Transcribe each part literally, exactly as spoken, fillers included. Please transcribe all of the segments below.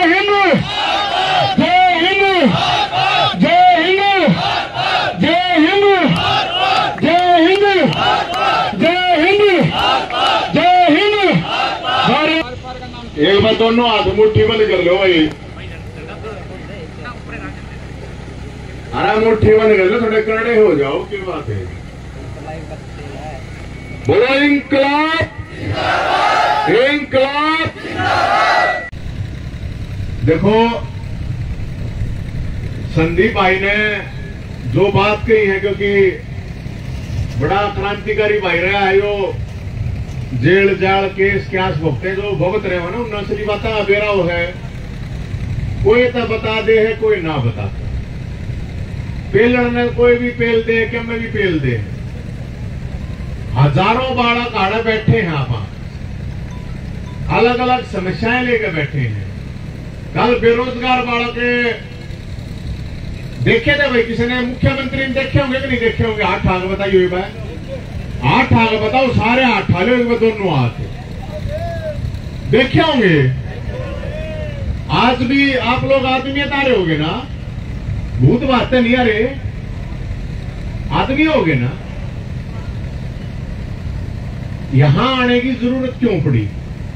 हिंद, जय हिंद, जय हिंद, जय हिंद, जय हिंद, जय हिंद, जय हिंद। एक बार दोनों हाथ मुट्ठी बंद कर लो भाई, अरे मुट्ठी बंद कर लो, थोड़े करड़े हो जाओ, क्या बात है। बोलो इंकलाब, इंकलाब। देखो संदीप भाई ने जो बात कही है, क्योंकि बड़ा क्रांतिकारी भाई रहा है, यो जेल जाल केस क्यास भुगते जो भुगत रहे हो ना, उन असली बात बेरा हो है। कोई तो बता दे है, कोई ना बता। पेलण ने कोई भी पेल दे, क्या में भी पेल दे। हजारों बालक आड़े बैठे हैं, आप अलग अलग समस्याएं लेकर बैठे हैं। कल बेरोजगार बालक देखे थे भाई, किसी ने मुख्यमंत्री ने देखे होंगे कि नहीं देखे होंगे? आठ आग बताइए भाई, आठ आग बताओ, सारे आठ आले दोनों हाथ देखे होंगे। आज भी आप लोग आदमी आ रहे होगे ना, भूत बातें नहीं आ रहे, आदमी होगे ना। यहां आने की जरूरत क्यों पड़ी?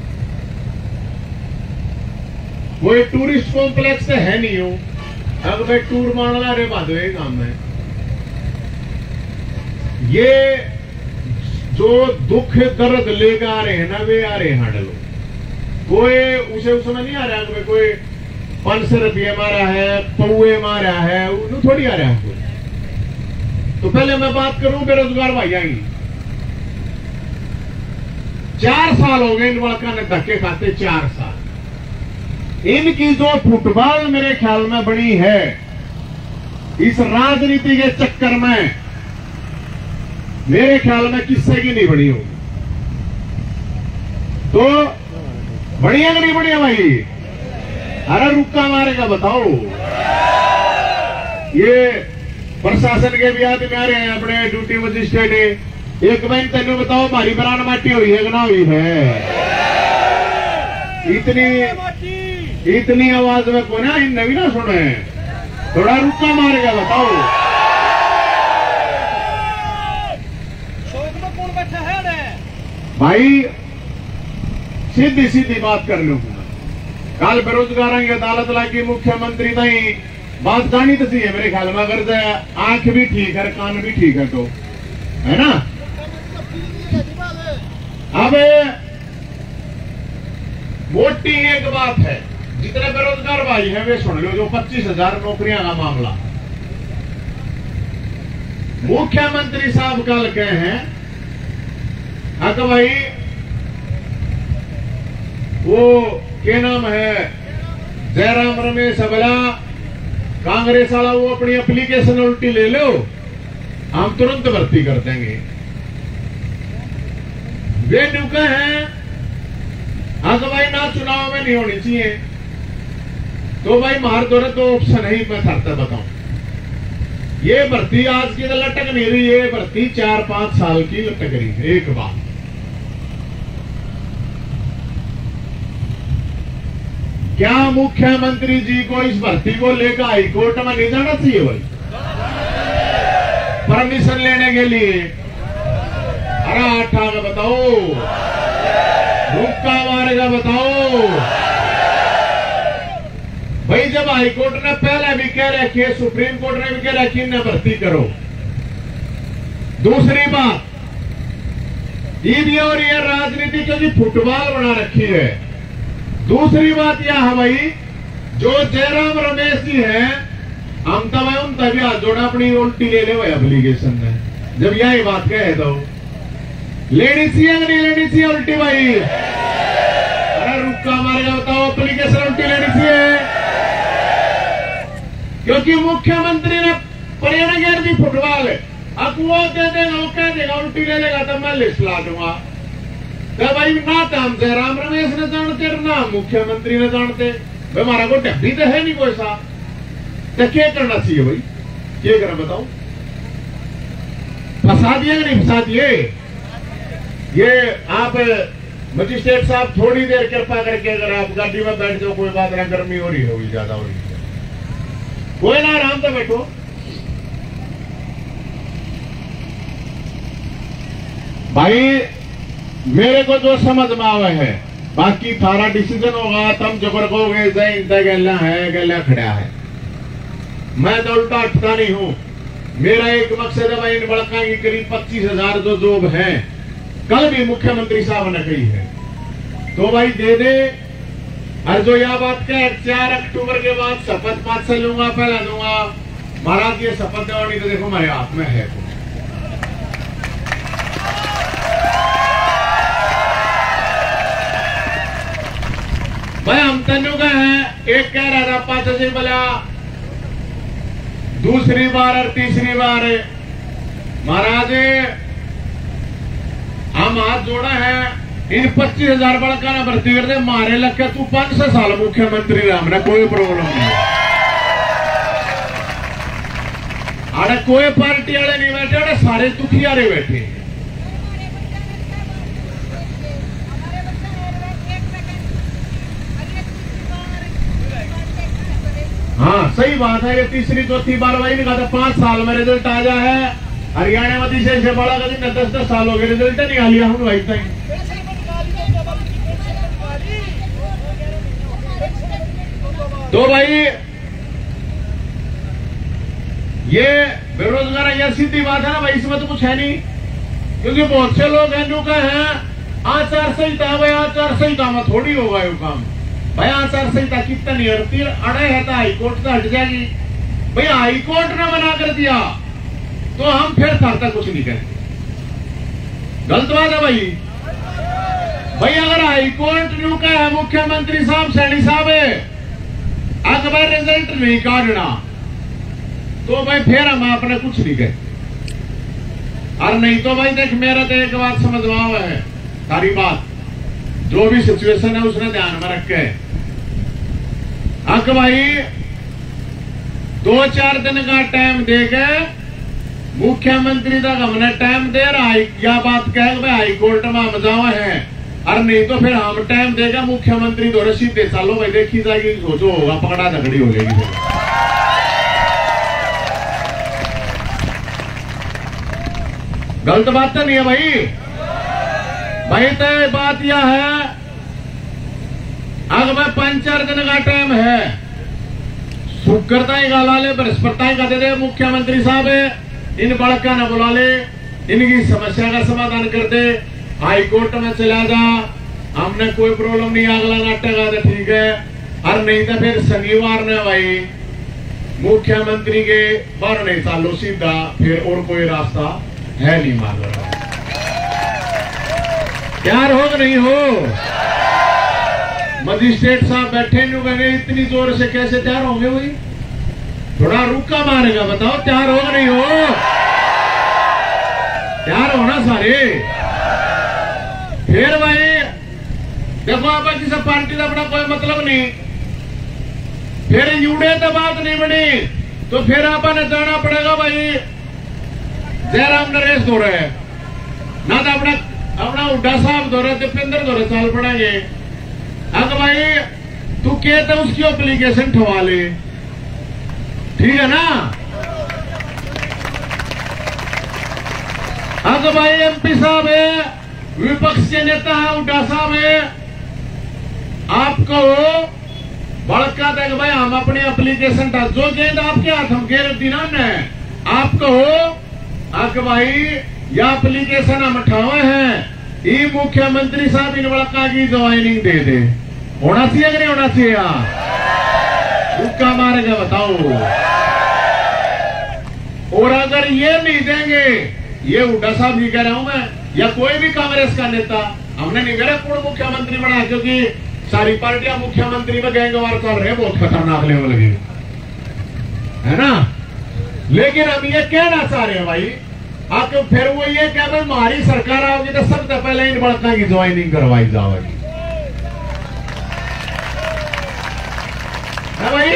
कोई टूरिस्ट कॉम्प्लेक्स है नहीं हो, अब भाई टूर मारना रे बाधवे काम है। ये जो दुख दर्द लेकर आ रहे हैं ना, वे आ रहे हैं डलो। कोई उसे उसमें नहीं आ रहा है, कोई पांच सौ रुपये मारा है, पौए मारा है, वो थोड़ी आ रहा है कोई। तो पहले मैं बात करूं बेरोजगार भाई आएंगे। चार साल हो गए इन लड़का ने धक्के खाते, चार साल। इनकी जो फुटबॉल मेरे ख्याल में बनी है इस राजनीति के चक्कर में, मेरे ख्याल में किससे की नहीं बनी होगी। तो बढ़िया कि नहीं बढ़िया भाई? अरे रुक्का मारेगा बताओ। ये प्रशासन के भी आदमी आ रहे हैं, अपने ड्यूटी मजिस्ट्रेट। एक बहन तेन बताओ, हमारी बरान माटी हुई है कि ना हुई है? इतनी इतनी आवाज में को ना इन नवी ना सुने, थोड़ा रुक्का मारेगा बताओ। शोक में कौन बैठा है भाई? सीधी सीधी बात कर लूंगा। कल बेरोजगार की अदालत लागी, मुख्यमंत्री नहीं बात जानी तो सी है मेरे ख्याल में। अगर आंख भी ठीक है, कान भी ठीक है तो, है ना। अब मोटी एक बात है, जितने बेरोजगार भाई हैं वे सुन लो, जो पच्चीस हजार नौकरियां का मामला मुख्यमंत्री साहब कल कहे हैं। हाँ तो भाई वो क्या नाम है, जयराम रमेश अबला कांग्रेस वाला, वो अपनी एप्लीकेशन उल्टी ले लो, हम तुरंत भर्ती कर देंगे। वे नुके हैं हाँ तो भाई ना चुनाव में नहीं होनी चाहिए, तो भाई मार दो तो ऑप्शन ही मैं थरता बताऊं। ये भर्ती आज की तो लटक नहीं रही, ये भर्ती चार पांच साल की लटक रही है। एक बात क्या मुख्यमंत्री जी को इस भर्ती को लेकर हाईकोर्ट में नहीं जाना चाहिए भाई, परमिशन लेने के लिए? अरे आठ आगे बताओ, रुक्का मारेगा बताओ भाई। जब हाईकोर्ट ने पहले भी कह रखी है, सुप्रीम कोर्ट ने भी कह रखी है, इन्हें भर्ती करो। दूसरी बात ये भी और ये राजनीति क्योंकि फुटबॉल बना रखी है। दूसरी बात यह है भाई, जो जयराम रमेश जी हैं, हम तो भाई उन तभी हाथ जोड़ा, अपनी उल्टी ले ले भाई एप्लीकेशन में। जब यही बात कहे तो लेनी चाहिए नहीं लेनी चाहिए उल्टी भाई? अरे रुक्का मारेगा बताओ, एप्लीकेशन उल्टी लेनी चाहिए? क्योंकि मुख्यमंत्री ने पर्यावरण गैर दी फुटबॉल, अब वो दे देगा, वो कह देगा उल्टी ले लेगा तो मैं लिस्ट ला दूंगा। तो भाई ना तो हम जयराम रमेश ने जानते, ना मुख्यमंत्री ने जानते, भाई हमारा को डब्बी तो है नहीं कोई सा, तो क्या करना चाहिए भाई? क्या करना बताओ? फंसा दिए कि नहीं फंसा दिए? ये आप मजिस्ट्रेट साहब थोड़ी देर कृपा करके अगर आप गाड़ी में बैठ जाओ, कोई बात ना, गर्मी हो रही होगी, ज्यादा हो रही है, कोई ना, आराम से बैठो। भाई मेरे को जो समझ में आवे है, बाकी थारा डिसीजन होगा, तुम जो कहोगे जय गला है गला खड़ा है, मैं तो उल्टा हटता नहीं हूं। मेरा एक मकसद है भाई, इन बड़का की करीब पच्चीस हजार जो जॉब है, कल भी मुख्यमंत्री साहब ने कही है, तो भाई दे दे। और जो यह बात कह चार अक्टूबर के बाद शपथ पात से लूंगा, पहला दूंगा, महाराज ये शपथ देवानी तो देखो हमारे हाथ में है। भाई हम तेनू का है, एक कह रहा था पांच से बोला, दूसरी बार और तीसरी बार महाराज हम हाथ जोड़ा है, इन पच्चीस हजार बड़का ना भर्ती कर दे, मारे लग के तू पांच सौ साल मुख्यमंत्री रहा, हमने कोई प्रॉब्लम नहीं है। अरे कोई पार्टी वाले नहीं बैठे, अरे सारे दुखियारे बैठे। हाँ सही बात है, ये तीसरी चौथी बार वही नहीं कहा था, पांच साल में रिजल्ट आ जा है। हरियाणा में तीसरे से बड़ा कभी न दस दस साल हो गए, रिजल्ट निकाल लिया हम भाई तक। तो भाई ये बेरोजगार है, यह सीधी बात है ना भाई, इसमें तो कुछ है नहीं, क्योंकि बहुत से लोग हैं जो कहे आचार संहिता, भाई आचार संहिता में थोड़ी होगा ये काम। भाई आचार संहिता कितना नहीं हटती, अड़े है तो हाईकोर्ट तो हट जाएगी। भाई हाईकोर्ट ने मना कर दिया तो हम फिर था कुछ नहीं करेंगे, गलत बात है भाई। भाई अगर हाईकोर्ट न्यू का है मुख्यमंत्री साहब सैनी साहब अकबर रिजल्ट नहीं काटना, तो भाई फिर हम आपने कुछ नहीं कहे। और नहीं तो भाई देख, मेरा तो एक बात समझ में आवा है, सारी बात जो भी सिचुएशन है उसने ध्यान में रख के अक भाई दो चार दिन का टाइम दे के मुख्यमंत्री तक हमने टाइम दे रहा, या बात कह भाई हाईकोर्ट में हम जावा है, और नहीं तो फिर हम टाइम देगा मुख्यमंत्री तो सीधे चालो भाई, देखी जाएगी, सोचो होगा पकड़ा झगड़ी हो जाएगी। गलत बात तो नहीं है भाई। भाई तो बात यह है, अगर मैं पांच चार दिन का टाइम है, शुक्रता ही गाला ले, बृहस्पति का दे दे, मुख्यमंत्री साहब इन बड़का न बुला ले, इनकी समस्या का समाधान कर दे, हाईकोर्ट में चला जा, हमने कोई प्रॉब्लम नहीं, अगला नाटक आ तो ठीक है। और नहीं तो फिर शनिवार ने भाई मुख्यमंत्री के बार नहीं चालो सीधा, फिर और कोई रास्ता है नहीं मालूम। तैयार हो नहीं हो? मजिस्ट्रेट साहब बैठे नहीं होंगे, इतनी जोर से कैसे तैयार होंगे भाई? थोड़ा रुका मारेगा, बताओ तैयार हो नहीं हो? तैयार होना सारे। फिर भाई देखो, आप किसी पार्टी का अपना कोई मतलब नहीं, फिर जुड़े तो बात नहीं बनी, तो फिर आपने जाना पड़ेगा भाई जयराम नरेश दो रहे ना, तो अपना अपना हुड्डा साहब दो रहे, दीपेंद्र दो रहे, चाल पड़ेंगे। अगर भाई तू कहते उसकी एप्लीकेशन ठवा ले, ठीक है ना? अगर भाई एमपी साहब है, विपक्ष के नेता है, हुड्डा साहब है, आपको बड़का देख भाई हम अपनी एप्लीकेशन था, जो गेंद आपके हाथ हम घेर दिना ने आपको अक भाई या एप्लीकेशन हम उठावे हैं, ये मुख्यमंत्री साहब इन बड़का की ज्वाइनिंग दे दे, होना चाहिए कि नहीं होना चाहिए? रुका मारेगा बताओ। और अगर ये नहीं देंगे, ये हुड्डा साहब नहीं कह रहा हूं मैं, या कोई भी कांग्रेस का नेता, हमने नहीं कह पूर्ण मुख्यमंत्री बना, क्योंकि सारी पार्टियां मुख्यमंत्री में गैंगवार चल रहे, बहुत खतरनाक लेवल की है ना। लेकिन हम ये कहना चाह रहे हैं भाई, आप फिर वो ये क्या भाई हमारी सरकार आओगी तो सबसे पहले इन बड़का की ज्वाइनिंग करवाई जाएगी, है भाई?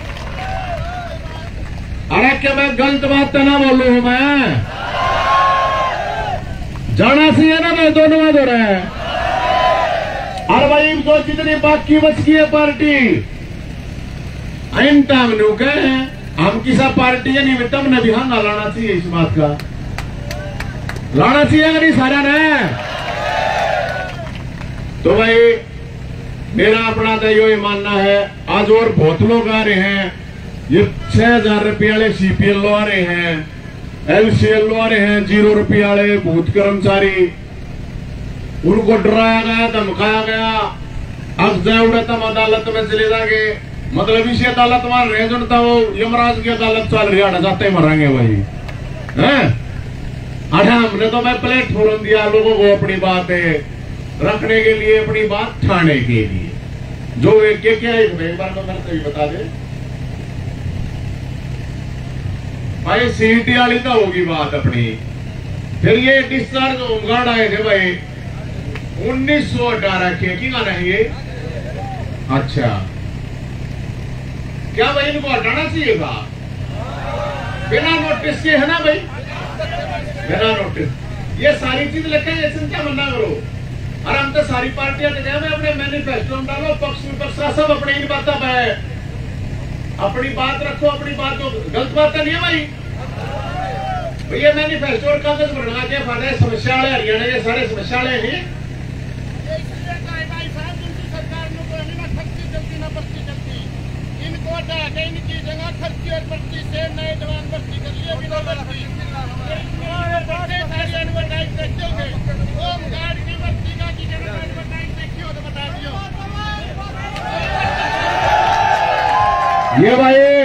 अरे क्या मैं गलत बात तो ना बोलू हूं? मैं जाना चाहिए ना, मैं दोनों में दो रहा है भाई जो जितनी बाकी बच गई है पार्टी इन टाइम नु कहे हम किसा पार्टी है नहीं हमने भी हंगा लाना चाहिए, इस बात का लाना चाहिए नहीं सारा ने। तो भाई मेरा अपना तो ये मानना है, आज और बहुत लोग आ रहे हैं, ये छह हजार रुपये वाले सीपीएल लो आ रहे हैं, एलसीएल लो आ रहे हैं, जीरो रुपये वाले भूत कर्मचारी, उनको डराया गया, धमकाया गया, अब जय उड़े तम अदालत में चले जाएंगे, मतलब इसी अदालत मान रहे जनता वो यमराज की अदालत चल रही है, जाते मरेंगे भाई हैं। अरे हमने तो मैं प्लेटफॉर्म दिया लोगों को अपनी बातें रखने के लिए, अपनी बात ठाने के लिए, जो एक क्या क्या एक बार तो मेरे को बता दे भाई। सीटी वाली तो होगी बात अपनी, फिर ये डिस्चार्ज होमगार्ड आए थे भाई उन्नीस सौ अठारह के की गाना है ये। अच्छा क्या भाई इनको हटाना चाहिए था बिना नोटिस के, है ना भाई, बिना नोटिस। ये सारी चीज लेकर ये चिंता मना करो, और हम तो सारी पार्टियां के गए अपने मैनिफेस्टो में डालो, पक्ष विपक्ष का सब अपनी ही बात है, अपनी बात रखो, अपनी बात तो गलत बात नहीं है भाई। भैया मैनिफेस्टो और कागज बढ़ना के फायदे समस्या वाले हरियाणा के सारे समस्या वाले हैं। इनको इनकी जगह खर्ची और पर्ची से नए जवान भर्ती कर लिए बिना भर्ती सारी एडवर्टाइज देखते होंगे, होमगार्ड की भर्ती का की जगह एडवर्टाइज देखी हो तो बता दियो। ये भाई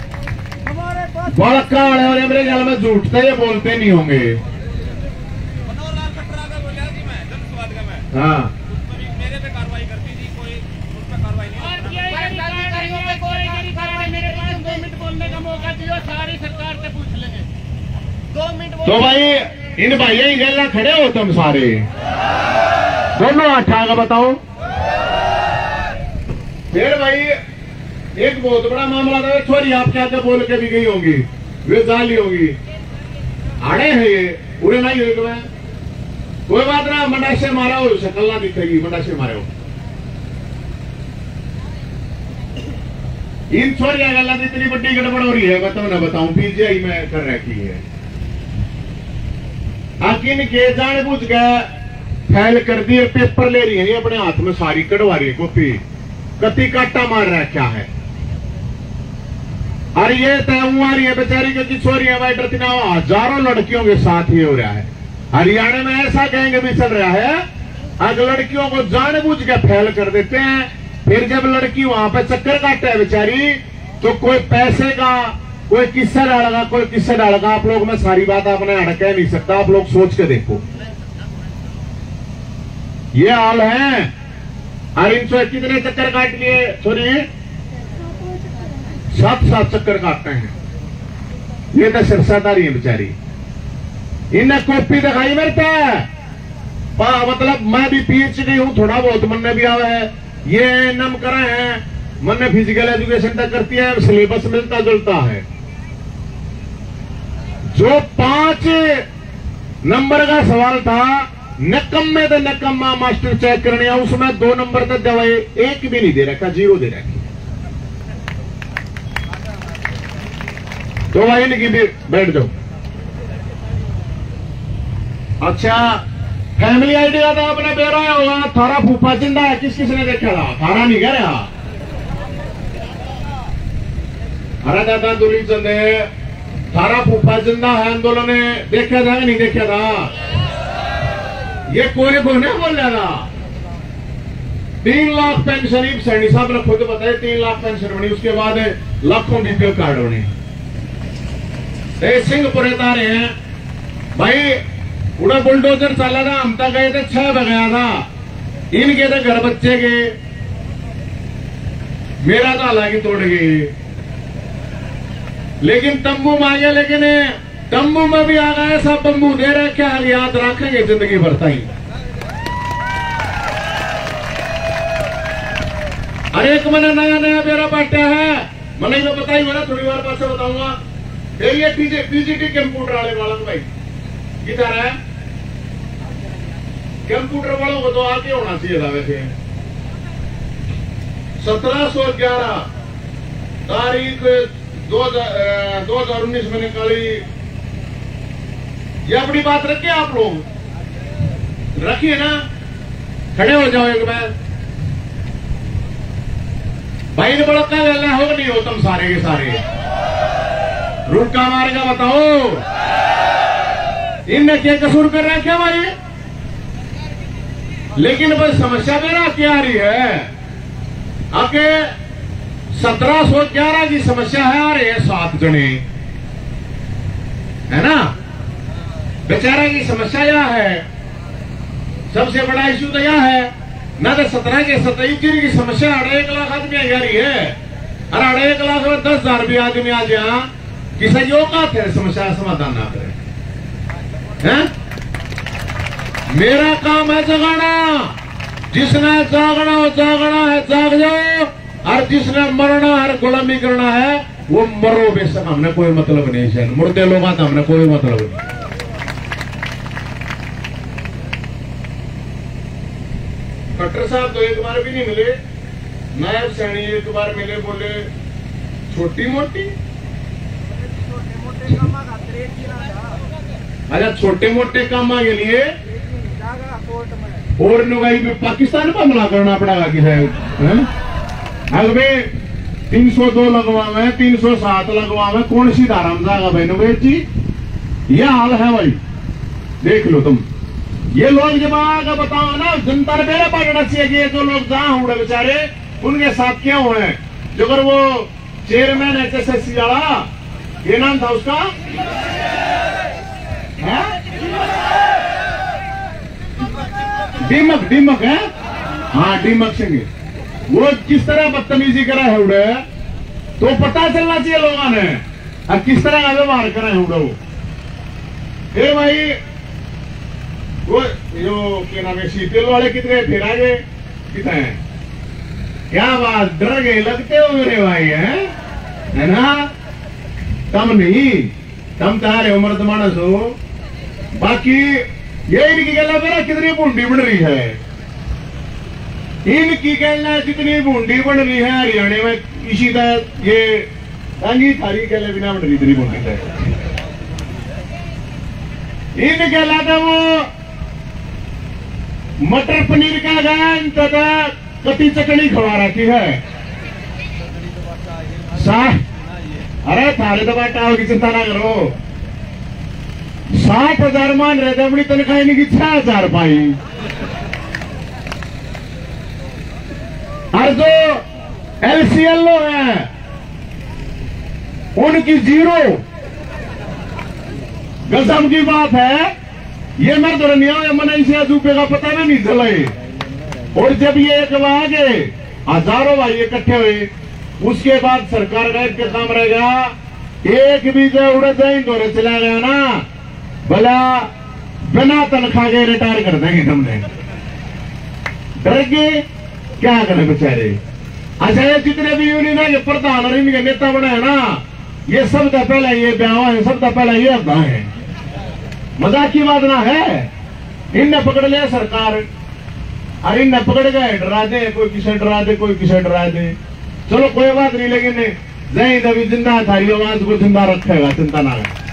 बड़का है और मेरे ख्याल में झूठते ये बोलते नहीं होंगे। हाँ मेरे पे कार्रवाई करती थी, कोई उस पर कार्रवाई नहीं। मेरे पास दो मिनट बोलने का मौका दियो, सारी सरकार से पूछ लेंगे दो मिनट। तो भाई इन भाइयों ही गला खड़े हो तुम सारे दोनों अठा का बताओ। फिर भाई एक बहुत बड़ा मामला था, छोरी आप क्या क्या बोल के भी गई होगी, वे जाली होगी, आड़े है ये पूरे नहीं हुए मैं कोई बात ना, मंडाशे मारा हो शक्ल ना दिखेगी, मंडाशे मारे हो। इन छोरिया गला इतनी बड़ी गड़बड़ हो रही है, बताओ ना बताऊं, पीजीआई में कर रखी है, आकिन के जान बुझ गए फैल कर दिए, पेपर ले रही है अपने हाथ में, सारी कड़वा रही है कॉपी, कति काटा मार रहा है क्या है। और ये तय आ रही है बेचारी क्योंकि छोरियां भाई डरती ना, हजारों लड़कियों के साथ ही हो रहा है हरियाणा में, ऐसा कहेंगे भी चल रहा है। अगर लड़कियों को जानबूझ के फैल कर देते हैं, फिर जब लड़की वहां पे चक्कर काटे है बेचारी, तो कोई पैसे का कोई किस्सा डालेगा, कोई किस्सा डालेगा। आप लोग मैं सारी बात आपने अड़क नहीं सकता, आप लोग सोच के देखो ये हाल है। और इनसे कितने चक्कर काट लिए, सॉरी सात सात चक्कर काटते हैं, ये तो सिरसादारी है बेचारी। इन्हें कॉपी दिखाई मेरे पे, मतलब मैं भी पीएचडी हूं, थोड़ा बहुत मन भी आवा है, ये नम करा है, मन फिजिकल एजुकेशन तक करती है, सिलेबस मिलता जुलता है। जो पांच नंबर का सवाल था, नकम्मे तो नकम्मा मास्टर चेक करने, उसमें दो नंबर तक दवाई एक भी नहीं दे रखा, जीरो दे रखी। तो भाई लिखी भी बैठ जाओ। अच्छा फैमिली आईडी का तो आपने बेरा होगा, थारा फूफा जिंदा है, किस किसने देखा था, थारा नहीं कह रहा। अरे दादा दूली चंद थारा फूफा जिंदा है, आंदोलन ने देखा था कि नहीं देखा था, ये कोई को नहीं बोल रहा था। तीन लाख पेंशन सैनी साहब ने खुद बताया, तीन लाख पेंशन बनी, उसके बाद लाखों बीपीएल कार्ड बने। सिंहपुर तारे हैं भाई, उड़ा बुलडोजर चला था, हम तक गए थे, छह बगया था, इनके तो घर बच्चे के, मेरा तो हालांकि तोड़ गए, लेकिन तंबू मांगे, लेकिन तंबू में भी आ गए, सब तंबू दे रहे, क्या याद रखेंगे जिंदगी भर तक। अरे एक मैंने नया नया मेरा बांटा है, मैंने तो बताई मैंने थोड़ी बार पास बताऊंगा। ये पीजीटी कंप्यूटर वाले वाला भाई किधर है, कंप्यूटर वालों को तो आगे होना चाहिए था वैसे, सत्रह सौ ग्यारह तारीख दो हजार उन्नीस में निकाली। ये अपनी बात रखिए, आप लोग रखिए ना, खड़े हो जाओ एक बार। भाई ने बड़ा क्या गलना हो नहीं हो तुम सारे के सारे रुका मारेगा बताओ, इनने क्या कसूर कर रहा है क्या भाई? लेकिन बस समस्या मेरा क्या आ रही है, आके सत्रह सौ ग्यारह की समस्या है, आ रही है सात जने, है ना? बेचारा की समस्या यह है, सबसे बड़ा इश्यू तो यह है ना, तो सत्रह के सत्ताईस की समस्या अढ़ाई एक लाख आदमी आ रही है, और अढ़ाई एक लाख में दस हजार भी आदमी आ जाए किसी औकात है समस्या का समाधान ना करे, हैं? मेरा काम है जगाना, जिसने जागना हो जागना है जाग जाओ, और जिसने मरना है गुलामी करना है वो मरो, बेशक हमने कोई मतलब नहीं है, मुर्दे लोग आते हमने कोई मतलब नहीं। खट्टर साहब तो एक बार भी नहीं मिले, नायब सैनी एक बार मिले, बोले छोटी मोटी, अच्छा छोटे मोटे काम के लिए और नुगाई में पाकिस्तान पर हमला करना पड़ेगा कि है, अगले तीन सौ दो लगवावे, तीन सौ सात लगवावे, कौन सी धारा में जाएगा भाई नुगेश जी? यह हाल है भाई, देख लो तुम। ये लोग जब आगे बताओ ना, जनता ने मेरा पकड़ा चाहिए कि ये जो लोग जहां हुए बेचारे उनके साथ क्या हुए, जो अगर वो chairman H S S C वाला, ये नाम था उसका, दीमक, दीमक है, हाँ दीमक सिंह, वो किस तरह बदतमीजी करा है उड़े, तो पता चलना चाहिए लोगों ने, और किस तरह का व्यवहार करा है उड़े। फिर भाई वो जो क्या नाम है, शीतल वाले कितने फिर आ गए, कितने हैं? क्या बात, डर गए लगते हो मेरे भाई, हैं? है ना? तम नहीं, तम तारे उम्र मानस हो, बाकी ये इनकी गला मेरा कितनी बूंदी बन रही है, इनकी गला जितनी बूंदी बन रही है हरियाणा में, इसी तरह ये अंगी थारी गले बिना बन रही इतनी बूंदी है, इन गला का वो मटर पनीर का गान तथा कटी चकड़ी खवा रखी है, साठ, अरे थारे तो बाटा की चिंता ना करो, साठ हजार मान रहे थे, अपनी तनख्वाह इनकी छह हजार पाई, और जो एल सी एल ओ है उनकी जीरो। गजब की बात है, ये मैं तो नहीं मन से रूपये का पता भी नहीं चले, और जब ये एक आगे हजारों भाई इकट्ठे हुए, उसके बाद सरकार का एक काम रहेगा, एक भी जो उड़े जाए तो चला गया ना, भला बिना तनख्वाह के रिटायर कर देंगे हमने, डर के क्या करें बेचारे। अच्छा ये जितने भी यूनियन है, प्रधान और इनके नेता बने हैं ना, ये सब तो पहले ये ब्याह है, सब तो पहले ये अदा है, मजाक की बात ना है। इनने पकड़ लिया सरकार, अरे इनने पकड़ गए, डरा दे, कोई किसे डरा दे, कोई किसे डरा दे, चलो कोई बात नहीं, लेकिन जय दबी जिंदा थारी आवाज को जिंदा रखेगा, चिंता ना है।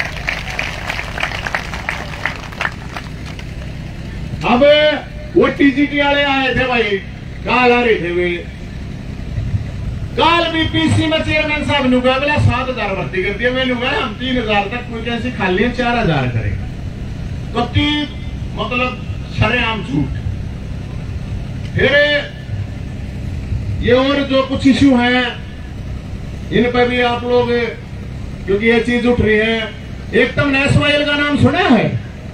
अब वो टीजीटी वाले आए थे भाई, काल आ रहे थे वे, काल भी पीसी में चेयरमैन साहब ने कहा बोला सात हजार भर्ती कर दिया, मैंने कहा हम तीन हजार तक वैकेंसी खाली है, चार हजार करेंगे, कति मतलब शरेआम झूठ। फिर ये और जो कुछ इश्यू हैं इन पर भी आप लोग, क्योंकि ये चीज उठ रही है, एक तो नेशनल का नाम सुना है,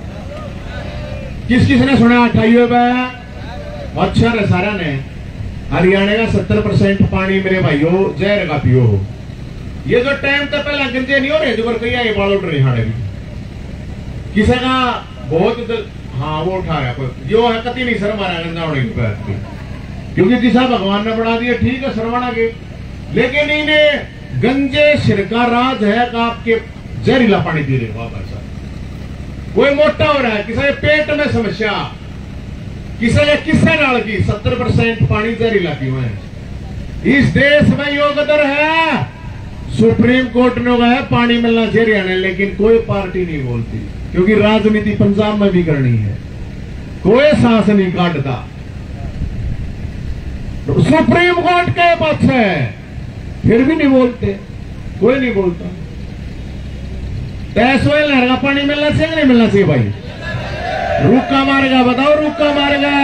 किस किसने सुना? अठाइए पे अच्छा है सारा ने, हरियाणा का सत्तर परसेंट पानी मेरे भाइयों जहर का पियो हो, ये जो टाइम तो पहले गंजे नहीं हो रहे, जो कई आए बाल उठ रहे हाड़े भी, किसी का बहुत दल, हाँ वो उठा रहा है, जो है कति नहीं शर्मा रहा गंजा होने की, क्योंकि जिसा भगवान ने बढ़ा दिया ठीक है शर्माना के, लेकिन इन्हें गंजे सिर का राज है का आपके जहरीला पानी पी रहे हो आप, कोई मोटा हो रहा है, किसी पेट में समस्या, किसी किससे नाल की सत्तर परसेंट पानी जहरीला पीवा है, इस देश में योगदान है, सुप्रीम कोर्ट ने कहा पानी मिलना चाहिए हरियाणा, लेकिन कोई पार्टी नहीं बोलती, क्योंकि राजनीति पंजाब में भी करनी है, कोई सांस नहीं काटता। सुप्रीम कोर्ट के पक्ष है, फिर भी नहीं बोलते, कोई नहीं बोलता। तैसो लहर का पानी मिलना चाहिए कि नहीं मिलना चाहिए भाई? रुका मारेगा, बताओ रुका मारेगा।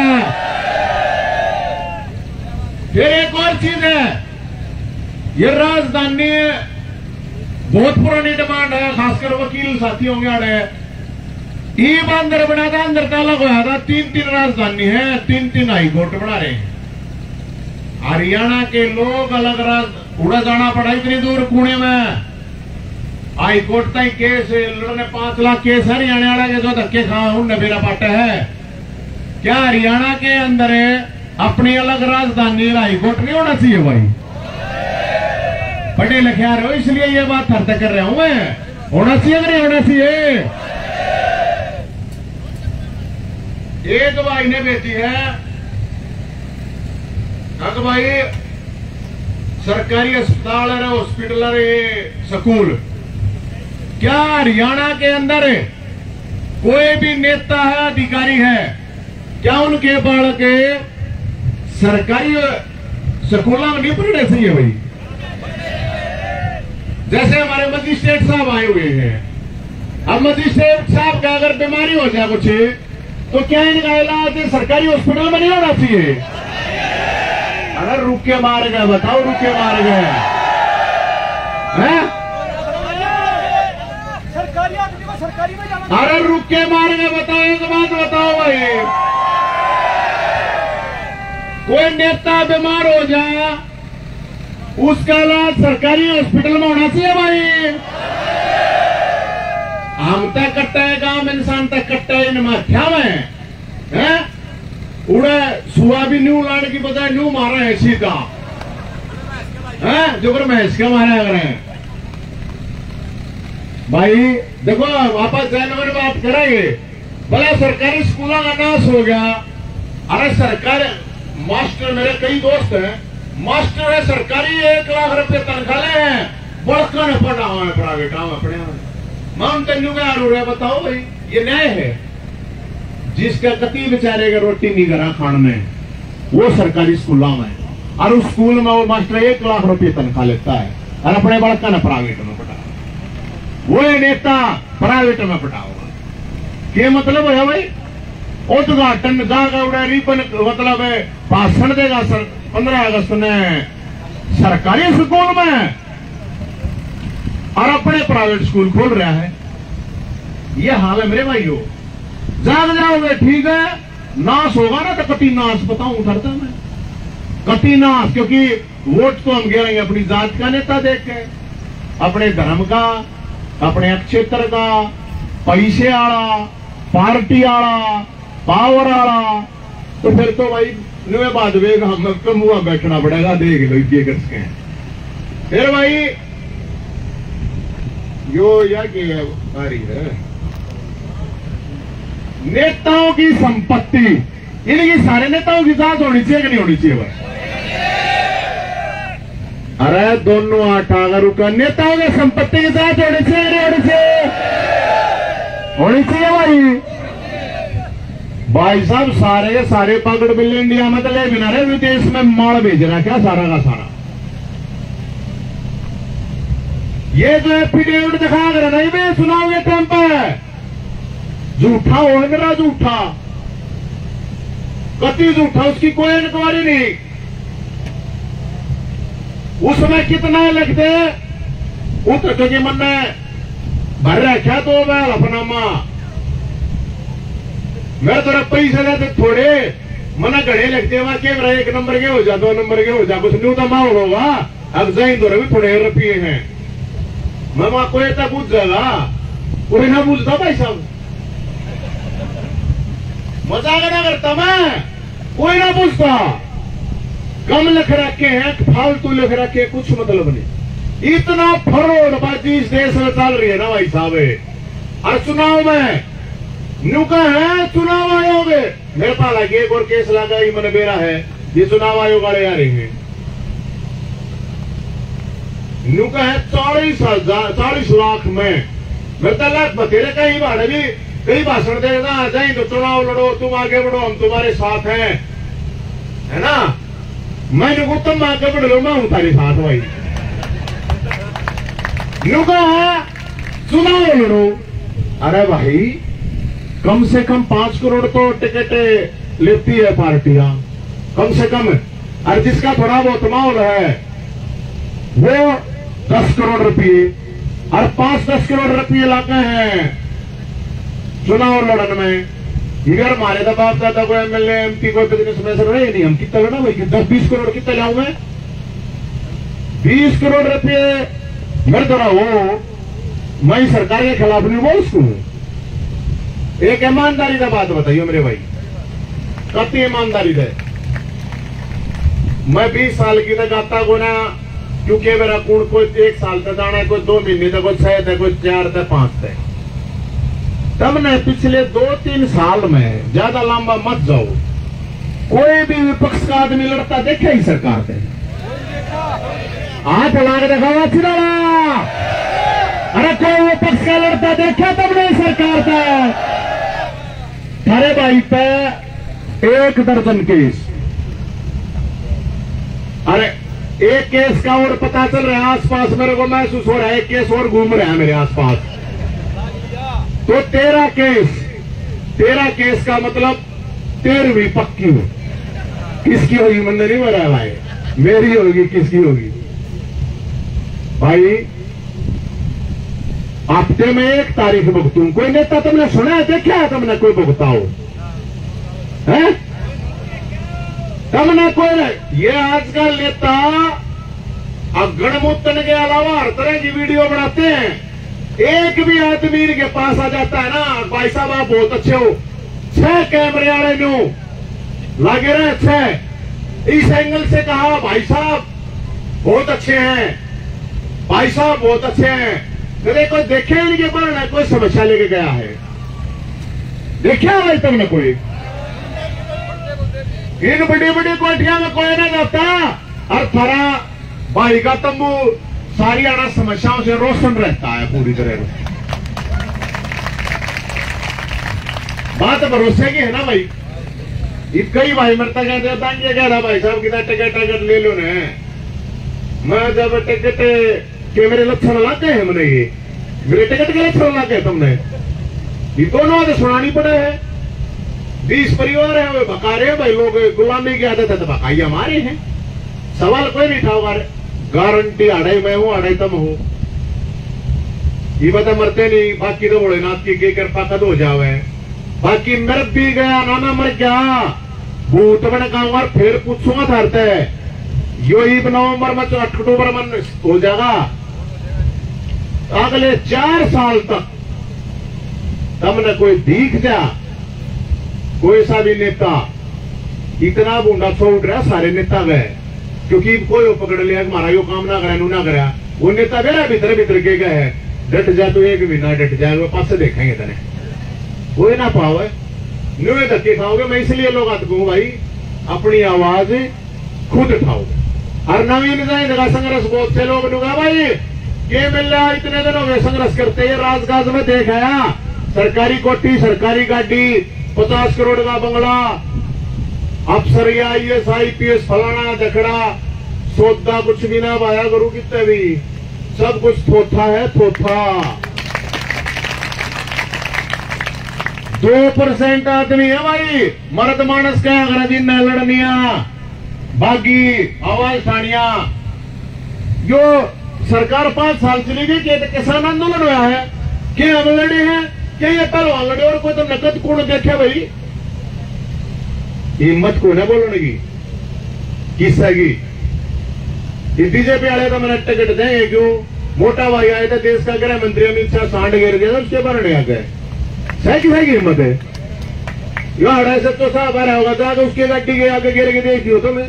फिर एक और चीज है, ये राजधानी बहुत पुरानी डिमांड है, खासकर वकील साथी होंगे आड़े, ई अंदर बना था, अंदर ताला होया था, तीन तीन राजधानी है, तीन तीन हाई कोर्ट बना रहे हैं। हरियाणा के लोग अलग राज उड़ा जाना पड़ा इतनी दूर पुणे में, हाई कोर्ट तक केस लड़ने, पांच लाख केस हरियाणा वाला के जो धक्के खा उनने मेरा पाटा है। क्या हरियाणा के अंदर अपनी अलग राजधानी हाई कोर्ट नहीं होना चाहिए भाई? पढ़े लिखे आ रहे हो इसलिए ये बात हर तक कर रहा हूं मैं, होना चाहिए कि नहीं होना चाहिए? एक भाई ने बेटी है, अग भाई सरकारी अस्पताल है, हॉस्पिटल है, स्कूल, क्या हरियाणा के अंदर कोई भी नेता है, अधिकारी है, क्या उनके बालक सरकारी स्कूलों में नहीं पढ़ने चाहिए भाई? जैसे हमारे मजिस्ट्रेट साहब आए हुए हैं, अब मजिस्ट्रेट साहब का अगर बीमारी हो जाए कुछ, तो क्या इनका इलाज सरकारी हॉस्पिटल में नहीं होना चाहिए? अगर रुक के मार गए, बताओ रुक के मार गए हैं? सरकारी आदमी को सरकारी में जाना, अरे रुक के मार गए, बताओ एक बात बताओ भाई, कोई नेता बीमार हो जाए उसका इलाज सरकारी हॉस्पिटल में होना चाहिए भाई? हम तक कट्टा है, गांव इंसान तक कट्टा है, इनमें क्या में है उड़े सुआ भी न्यू लाने की बजाय न्यू मारा है सीधा है, जो कर महस का मारा है भाई। देखो वापस जनवरी बात करेंगे, भला सरकारी स्कूलों का नाश हो गया। अरे सरकार मास्टर, मेरे कई दोस्त हैं मास्टर है, सरकारी एक लाख रुपए तनख्वाह हैं, बड़का ने पढ़ा हुआ है, प्राइवेट में पढ़े हुए, मान तेनू क्या रो बताओ भाई, ये न्याय है? जिसका कति बेचारे का रोटी नहीं करा खाने, वो सरकारी स्कूलों में, और उस स्कूल में वो मास्टर एक लाख रुपए तनख्वाह लेता है, और अपने बड़का ने प्राइवेट में पढ़ा, वो नेता प्राइवेट में पढ़ा हुआ। क्या मतलब है भाई? उद्घाटन जागा उड़ा रिबन, मतलब है भाषण देगा सर पंद्रह अगस्त ने सरकारी स्कूल में, और अपने प्राइवेट स्कूल खोल रहा है। ये हाल है मेरे भाइयों, जाग जाओगे ठीक है, नाश होगा ना तो कति नाश बताऊं करता मैं, कति नाश, क्योंकि वोट तो हम गिरेंगे अपनी जात का नेता देख के, अपने धर्म का, अपने क्षेत्र का, पैसे आला, पार्टी आला, पावर आला, तो फिर तो भाई नुए बाद वेग हम कमुआ बैठना पड़ेगा, देख लो ये कर सके। फिर भाई यो या की आ रही है, नेताओं की संपत्ति, इनकी सारे नेताओं की जांच होनी चाहिए कि नहीं होनी चाहिए भाई? अरे दोनों आठ अगर रुका, नेताओं की संपत्ति की जांच होनी चाहिए नहीं होनी चाहिए? होनी चाहिए भाई। भाई साहब सारे के सारे पकड़ बिल इंडिया में तो ले बिना रहे, विदेश में माल भेज रहा क्या सारा का सारा? ये जो एफिडेविट दिखा कर नहीं भी सुनाओगे टाइम पर, झूठा हो मेरा झूठा, कति झूठा, उसकी कोई इंक्वायरी नहीं, उसमें कितना लगते उतर क्योंकि मन ने भर रखा तो वह हलफनामा, मेरे तरफ पैसे देते थोड़े मना घड़े लगते हैं, वहां एक नंबर के हो जा, दो नंबर के हो जा, कुछ न्यू तो माहौल होगा, अब जाए तो भी थोड़े रुपये हैं, मैं वहां कोई तक पूछ जाएगा, कोई ना पूछता भाई साहब, मजाक ना करता मैं, कोई ना पूछता, कम लिख रखे हैं, फालतू लिख रखे, कुछ मतलब नहीं। इतना फरोड़बाजी इस देश में चल रही है ना भाई साहब, और चुनाव में नुका है चुनाव आयोग, मेरे पास लगे एक और केस लगा ही मन बेरा है, ये चुनाव आयोग वाले आ रहे हैं, नु का है चालीस हजार चालीस लाख में मेरे लाख बतेरे कहीं भाड़े भी कई भाषण देना आ जाए तो चुनाव लड़ो, तुम आगे बढ़ो, हम तुम्हारे साथ हैं, है ना। मैंने को तुम आगे बढ़ लो, मैं हूं तुम्हारे साथ भाई। नु का है चुनाव लड़ो, अरे भाई कम से कम पांच करोड़ तो टिकट लेती है पार्टियां, कम से कम। और जिसका थोड़ा बहुत माहौल है वो दस करोड़ रुपये और पांच दस करोड़ रुपये लाते हैं चुनाव लड़न में। इधर मारे तो बाप दादा को एमएलए एमपी को बिजनेस में से रहे नहीं, हम कितना ना भाई दस बीस करोड़ कितना लाऊं मैं? बीस करोड़ रुपये मेरे तरह हो, मैं सरकार के खिलाफ नहीं बोल सकूं। एक ईमानदारी का बात बताइए मेरे भाई, कति ईमानदारी है। मैं बीस साल की तक आता को ना, क्योंकि मेरा कूड़ कोई एक साल तक जाना है, कोई दो महीने तक, कोई छह तक, कोई चार तक, पांच तक। तब ने पिछले दो तीन साल में ज्यादा लंबा मत जाओ, कोई भी विपक्ष का आदमी लड़ता देखे ही सरकार से हाथ ला के दिखावा चिराला। अरे कोई विपक्ष का लड़ता देखा तब नहीं सरकार था। थारे भाई पे एक दर्जन केस, अरे एक केस का और पता चल रहा है आसपास, मेरे को महसूस हो रहा है एक केस और घूम रहा है मेरे आसपास। तो तेरह केस, तेरह केस का मतलब तेरहवीं पक्की हो। किसकी होगी मन नहीं बता भाई, मेरी होगी, किसकी होगी भाई? हफ्ते में एक तारीख भुगतू। कोई नेता तुमने सुना है, देखा है तुमने कोई भुगताओ है? तुमने कोई? ये आजकल नेता गणमुत्तन के अलावा हर तरह की वीडियो बनाते हैं। एक भी आदमी के पास आ जाता है ना, भाई साहब आप बहुत अच्छे हो, छह कैमरे वाले नो लगे रहे, छह इस एंगल से कहा भाई साहब बहुत अच्छे हैं, भाई साहब बहुत अच्छे हैं। मेरे कोई देखे ही नहीं के बढ़ना कोई समस्या लेके गया है, देखा भाई तुमने कोई? इन बड़ी बड़ी कोठिया में कोई ना जाता और थारा भाई का तंबू सारी आना समस्याओं से रोशन रहता है पूरी तरह। बात भरोसे की है ना भाई। कई भाई मरता कहते तांगे कह रहा भाई साहब कितना टिकट टिकट ले लो ने। मैं जब टिकट के मेरे लक्षण लाते हैं मैंने, ये मेरे टिकट के लक्षण लाते तुमने, ये दोनों तो सुनानी पड़े है। बीस परिवार है वे भका रहे हैं भाई, लोग गुलामी की आदत है तो भकाई हमारे हैं। सवाल कोई नहीं उठाओगा, गारंटी अड़ाई मैं हूं अड़ाई तुम हो। ये बता मरते नहीं, बाकी तो भोलेनाथ की के कृपा कद हो जावे। बाकी मर भी गया ना मैं मर गया, भूत बन गाऊंगा फिर पूछूंगा थारते यो ही नवंबर में अक्टूबर में हो जाएगा। अगले चार साल तक तुमने कोई दिख जा, कोई सा भी नेता इतना बूंदा छोड़ रहा, सारे नेता गए क्योंकि कोई पकड़ लिया हमारा यो काम ना करा, नू ना करा। वो नेता मेरा भीतर भीतर के गए है, डट जा तो एक महीना डट जाए, वो पास से देखेंगे तेने कोई ना पावे नुए धक्के खाओगे। मैं इसलिए लोग आते कहूं भाई अपनी आवाज खुद उठाओ। और नवीन जगह संघर्ष बहुत से लोग नुगा भाई ये मिल रहा, इतने दिन हो गए संघर्ष करते हैं। राजगाज में देख आया, सरकारी कोठी, सरकारी गाड़ी, पचास करोड़ का बंगला, अफसर या I S I P S फलाना दखड़ा, सौदा कुछ भी ना पाया करू कितने भी, सब कुछ थोथा है थोथा। दो परसेंट आदमी है भाई मर्द मानस का अगर दिन लड़निया बागी आवाज ठानिया। जो सरकार पांच साल चली गई कि किसान आंदोलन हुआ है, क्या हम लड़े हैं, क्या ये पहलवान लड़े और कोई तो नकद कौन देखे भाई? हिम्मत को ना बोलने की किस्सा की। बीजेपी वाले तो मैंने टिकट देंगे क्यों? मोटा भाई आए थे देश का गृह मंत्री अमित शाह, सांड गिर गया था उसके भरने आ गए। सही की हिम्मत है यो अढ़ाई सौ तो साहब आ रहा होगा तो आगे उसके गाड़ी के आगे गिर के देखियो तुम्हें।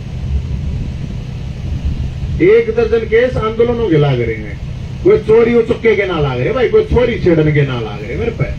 एक दर्जन केस आंदोलनों के लाग रहे हैं, कोई चोरी हो चुके के ना लाग रहे भाई, कोई चोरी छेड़ने के ना लाग रहे मेरे पे।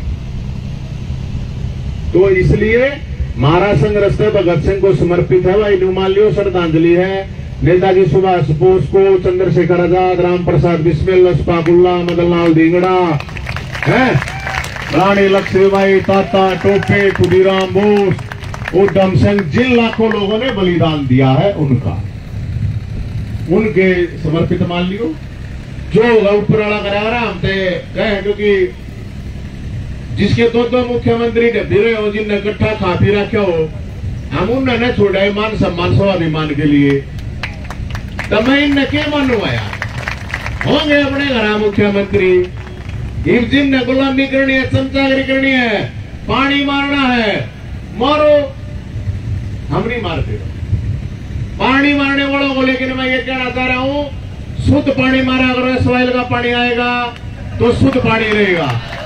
तो इसलिए महाराज संघ रस्ते भगत सिंह को समर्पित है भाई, मान लियो श्रद्धांजलि है। नेताजी सुभाष बोस को, चंद्रशेखर आजाद, राम प्रसाद बिस्मिल, अशफाकुल्ला, मदनलाल धिंगड़ा है, रानी लक्ष्मीबाई, ताता टोपे, खुदीराम बोस, उधम सिंह, जिन लाखों लोगों ने बलिदान दिया है उनका, उनके समर्पित मान लियो। जो होगा ऊपर वाला करा हम कहे, क्योंकि जिसके दो दो मुख्यमंत्री डब्बी रहे हो, जिनने इकट्ठा खा पी रखा हो, हम उन्होंने छोड़ा है मान सम्मान स्वाभिमान के लिए, तो मैं इनने क्या मानूंगा? होंगे अपने घर मुख्यमंत्री, जिनने गुलामी करनी है, चमचागिरी करनी है, पानी मारना है, मारो, हम नहीं मारते पानी मारने वालों को। लेकिन मैं ये कहना चाह रहा हूं, शुद्ध पानी मारा करो, सवाइल का पानी आएगा तो शुद्ध पानी रहेगा।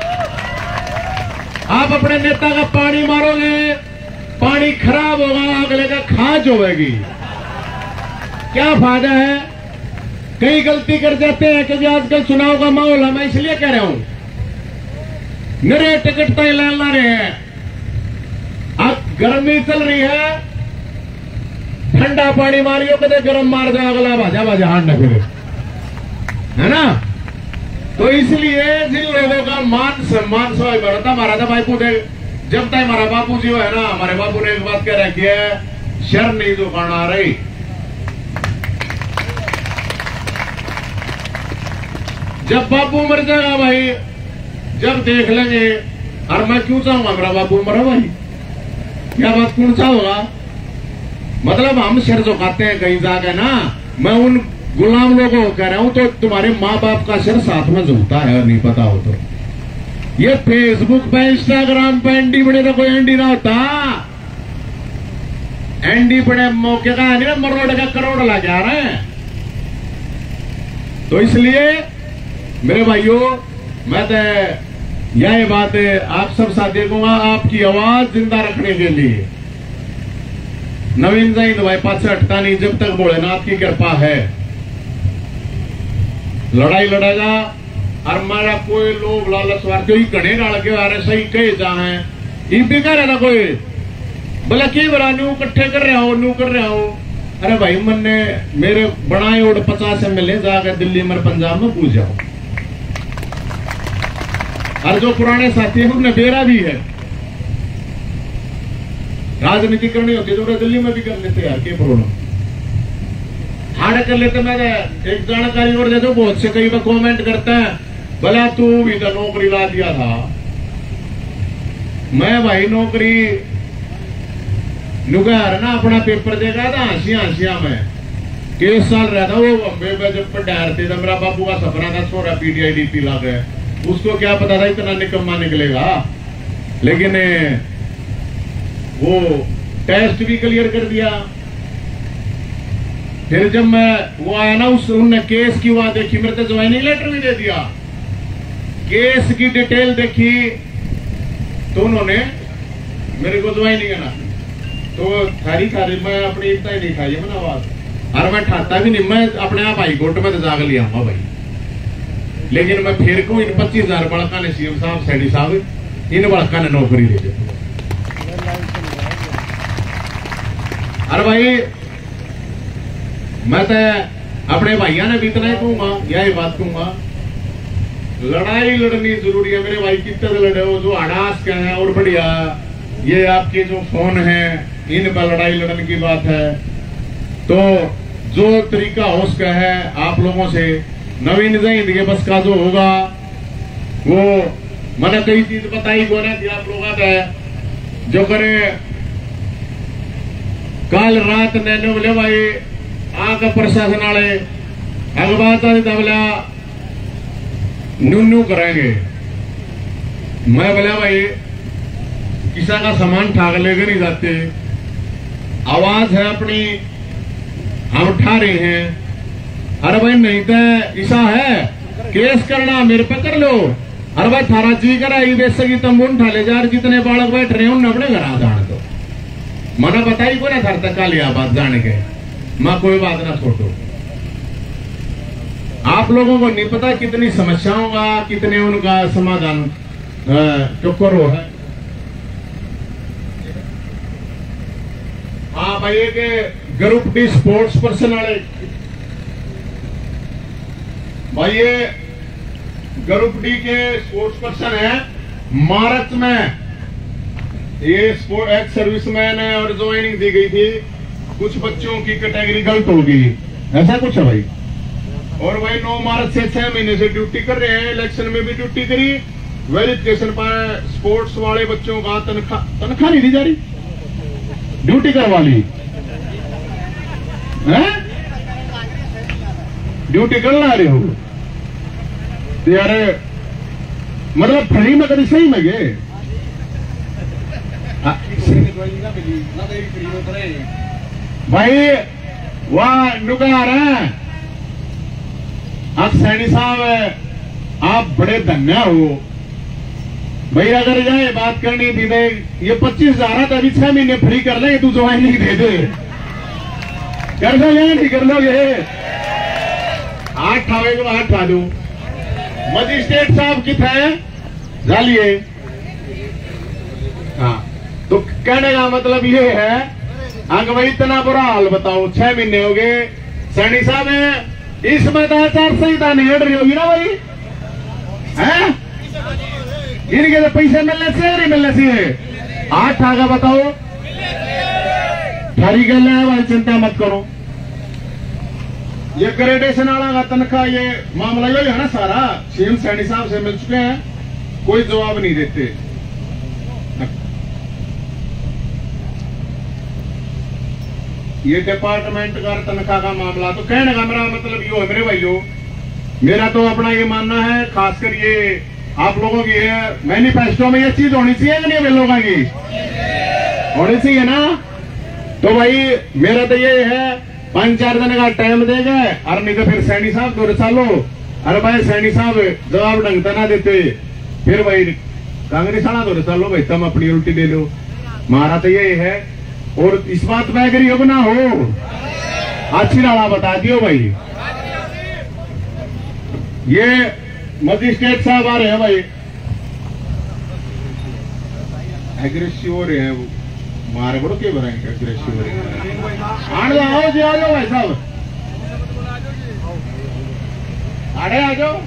आप अपने नेता का पानी मारोगे, पानी खराब होगा, अगले का खाज होगी, क्या फायदा है? कई गलती कर जाते हैं क्योंकि आजकल चुनाव का माहौल है, मैं इसलिए कह रहा हूं, मेरे टिकट तय लान ला रहे हैं, अब गर्मी चल रही है, ठंडा पानी मारियो कदे गर्म मार दे, अगला भाजा भाजा हाथ न फिरे, है ना? तो इसलिए जिन लोगों का मान सम्मान सवाई बढ़ता, हमारा था बापू ने, जब तक हमारा बापू जी है ना, हमारे बापू ने एक बात कह रखी है, शर नहीं जो खाना आ रही, जब बापू मर जाएगा भाई, जब देख लेंगे। और मैं क्यों चाहूंगा मेरा बापू मरा भाई? क्या बात कौन सा होगा? मतलब हम सिर झुकाते हैं कहीं जाके ना, मैं उन गुलाम लोगों को कह रहा हूं, तो तुम्हारे माँ बाप का सिर साथ में झुकता है, नहीं पता हो तो। ये फेसबुक पे, इंस्टाग्राम पे एंडी बने तो कोई एंडी ना होता, एंडी बड़े मौके का नहीं ना, मरोड़ का करोड़ लग जा रहे हैं। तो इसलिए मेरे भाइयों, मैं तो यही बात है आप सब साथ देखूंगा, आपकी आवाज जिंदा रखने के लिए नवीन जाइन भाई पास से हटता नहीं, जब तक भोलेनाथ की कृपा है। लड़ाई लड़ेगा, और हमारा कोई लोभ लालच वार जो कड़े डाल के आ रहे सही कहे जाए, भी कह रहा था कोई बोला की बरा नू इकट्ठे कर रहा हो, नू कर रहा हो। अरे भाई मैंने मेरे बनाए और पचास एम एल ए जाकर दिल्ली में पंजाब में पूछ जाओ, और जो पुराने साथी हैं उनने बेरा भी है, राजनीति करनी होती तो दिल्ली में भी कर लेते यार, क्या प्रॉब्लम, हाड़ कर लेते। मैं एक जानकारी और दे दो, बहुत से कई बार कमेंट करता है, भला तू भी तो नौकरी ला दिया था। मैं भाई नौकरी नुगार ना अपना पेपर देगा था, हंसिया हंसिया में केस साल रहा था, वो बम्बे में जब डायर थे, मेरा बापू का सपना था छोरा पीटीआई डीपी ला गए, उसको क्या पता था इतना निकम्मा निकलेगा। लेकिन वो टेस्ट भी क्लियर कर दिया। फिर जब मैं वो आया ना, उस उनने केस की वहां देखी, मेरे तो ज्वाइनिंग लेटर भी दे दिया, केस की डिटेल देखी, तो उन्होंने मेरे को ज्वाइनिंग है ना, तो थारी थारी मैं अपनी इतना ही नहीं खाई मैंने आवाज, और मैं ठाता भी नहीं, मैं अपने आप हाई कोर्ट में तो जाग लिया हूँ भाई। लेकिन मैं फिर को इन पच्चीस हजार बड़का ने सीएम साहब सैनी साहब इन बड़का ने नौकरी दे दी। अरे भाई मैं तो अपने भाइयों ने भी इतना ही कहूंगा, यही बात कहूंगा, लड़ाई लड़नी जरूरी है मेरे भाई। कितने लड़े हो जो अड़ास का है, और बढ़िया ये आपके जो फोन है इन पर लड़ाई लड़ने की बात है, तो जो तरीका हो उसका है आप लोगों से नवीन जहीद के बस का जो होगा वो मैंने कई चीज बताई को ना कि आप लोग है जो करे। कल रात ने बोले भाई आग प्रशासन वाले अखबार बोला नू करेंगे। मैं बोला भाई किसा का सामान ठाक लेकर नहीं जाते, आवाज है अपनी, हम उठा रहे हैं। अरे भाई नहीं तो ऐसा है केस करना मेरे पे कर लो। अरे भाई थारा जी करा बेसगी तंबू उठा ले जा, जितने बालक बैठ रहे हैं अपने घर आ जाने दो। मना बताई को ना थार तक लिया बात जाने के, मैं कोई बात ना छोड़ो। आप लोगों को नहीं पता कितनी समस्याओं का कितने उनका समाधान चुक्कर हो है। हाँ भाई एक ग्रुप डी स्पोर्ट्स पर्सन वाले भाई, ये ग्रुप डी के स्पोर्ट्स पर्सन है। मार्च में ये स्पोर्ट एक्स सर्विसमैन है और ज्वाइनिंग दी गई थी, कुछ बच्चों की कैटेगरी गलत हो गई, ऐसा कुछ है भाई। और भाई नौ मार्च से छह महीने से ड्यूटी कर रहे हैं, इलेक्शन में भी ड्यूटी करी। वेरिफिकेशन पर स्पोर्ट्स वाले बच्चों का तनख्वाह तनख्वाह नहीं दी जा रही, ड्यूटी करवा ली है, ड्यूटी कर ला रहे हो तो यार, मतलब फ्री में कभी सही में गए भाई। वाह नुकार है आप सैनी साहब, आप बड़े धन्य हो भाई। अगर ये बात करनी थी तो ये पच्चीस हजार तो अभी छह महीने फ्री कर ले, तू ज्वाइनिंग दे दे, कर दो नहीं कर लोगे, आठ आवे को आठ खा दो। मजिस्ट्रेट साहब कितने जालिए। हाँ, तो कहने का मतलब ये है अंक भाई, इतना बुरा हाल बताओ, छह महीने हो गए। सैनी साहब है इसमें तो आचार संहिता नहीं हट रही होगी ना भाई, हैं? इनके तो पैसे मिलने से नहीं मिलने से आठ आगा बताओ, थारी गल है भाई, चिंता मत करो। ये ग्रेडेशन वाला का तनख्वाह ये मामला यही है ना सारा, सीएम सैनी साहब से मिल चुके हैं, कोई जवाब नहीं देते। ये डिपार्टमेंट का तनख्वाह का मामला, तो कहने का मेरा मतलब यो है मेरे भाइयों, मेरा तो अपना ये मानना है, खासकर ये आप लोगों की है मैनिफेस्टो में ये चीज होनी चाहिए कि नहीं, लोगों की होनी चाहिए ना। तो भाई मेरा तो ये है, पांच चार दिन का टाइम देगा, और नहीं तो फिर सैनी साहब दो सालो, अरे भाई सैनी साहब जवाब ढंग ना देते, फिर भाई कांग्रेस आना दो सालो भाई, तुम अपनी उल्टी ले लो। हमारा तो ये है, और इस बात में अगर योग ना हो, अच्छी नाला बता दियो भाई। ये मजिस्ट्रेट साहब आ रहे हैं भाई, एग्रेसिव हो रहे हैं वो, मारे बड़ो के बनाएंगे एग्रेसिव हो रहे हैं। आने आओ जी, आ जाओ भाई साहब, अरे आ जाओ।